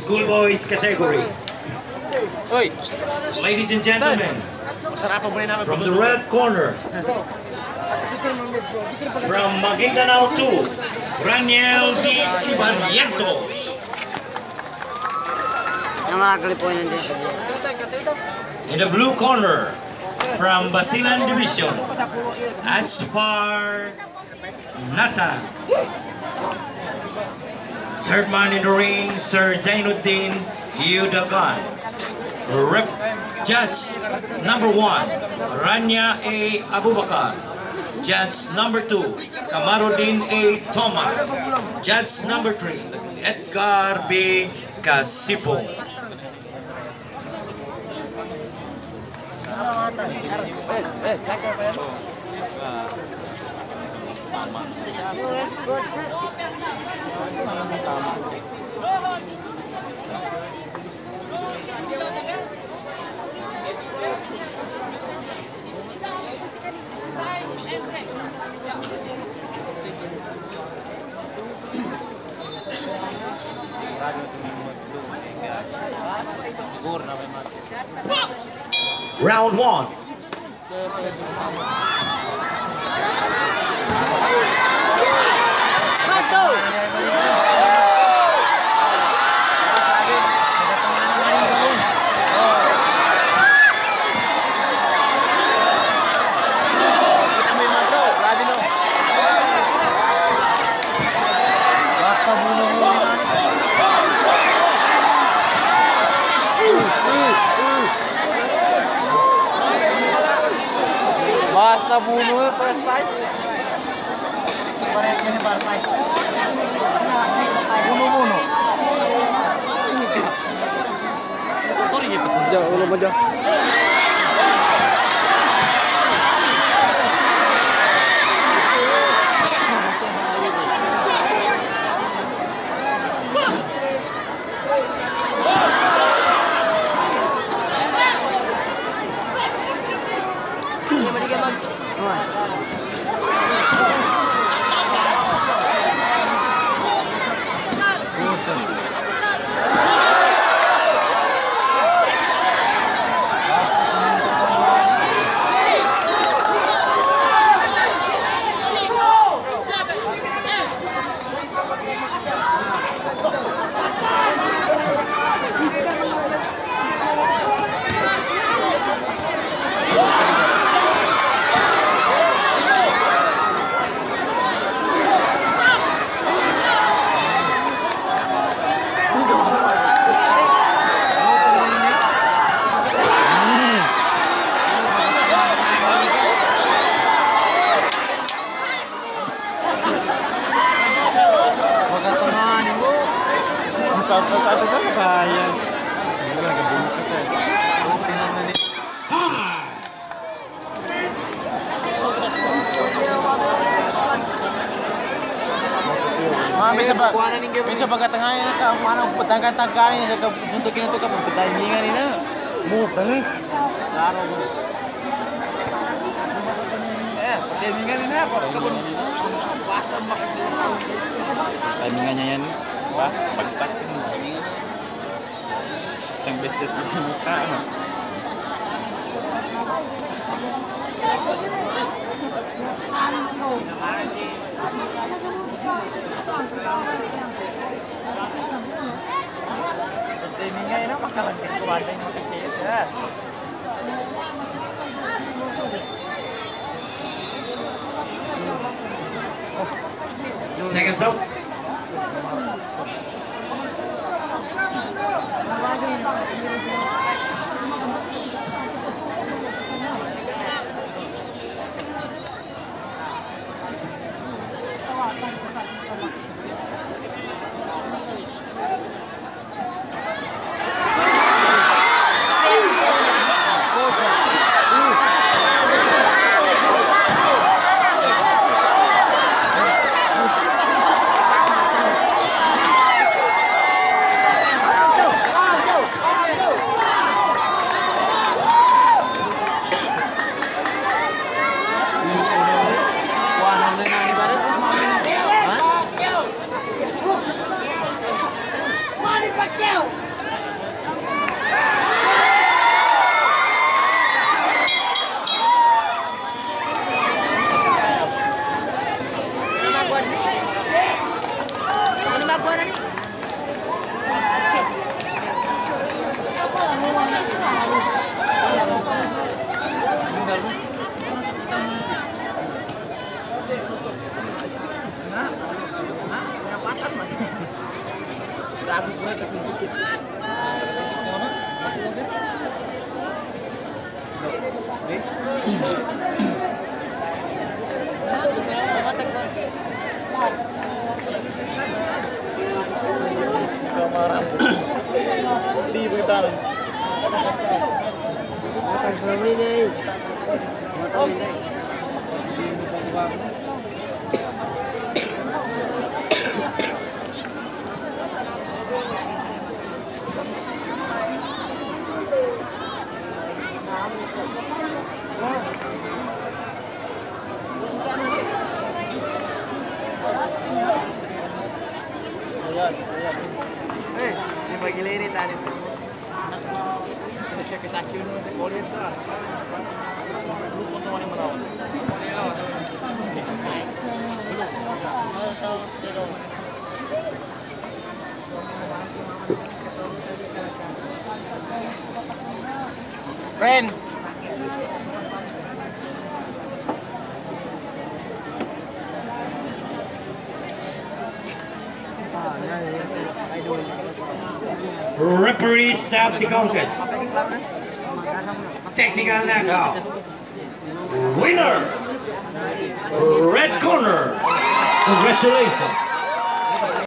schoolboys category. Ladies and gentlemen, from the red corner, from Maguindanao 2, Raniel D. Ibarrientos. In the blue corner, from Basilan Division, Adzfar, Natan. Third man in the ring, Sir Jainuddin Yudakan. Rep Judge number 1, Rania A. Abubakar. Judge number 2, Kamaruddin A. Thomas. Judge number 3, Edgar B. Casipo. Round 1. Basta bunuh first time. Bunuh. Jauh aja. Satu kan saya. Bisa baga tengahnya ka mana petangkan-tangkan ini ke suntukin untuk ke pertandingan ini. Mau pengen. Claro. Pertandingan ini apa? Kebun pasar makan. Pertandingannya yan. Wah, bagsak ini. Sang beses di muka. Timingnya ini makalan kekuatan yang makasih ya. Seconds up. Friend. Referee stop the contest. Technical knockout. Winner, red corner. Congratulations.